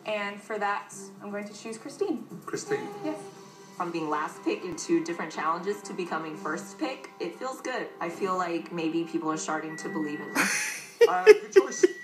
And for that, I'm going to choose Christine. Christine. Yes. From being last pick in 2 different challenges to becoming first pick, it feels good. I feel like maybe people are starting to believe in me. Good choice.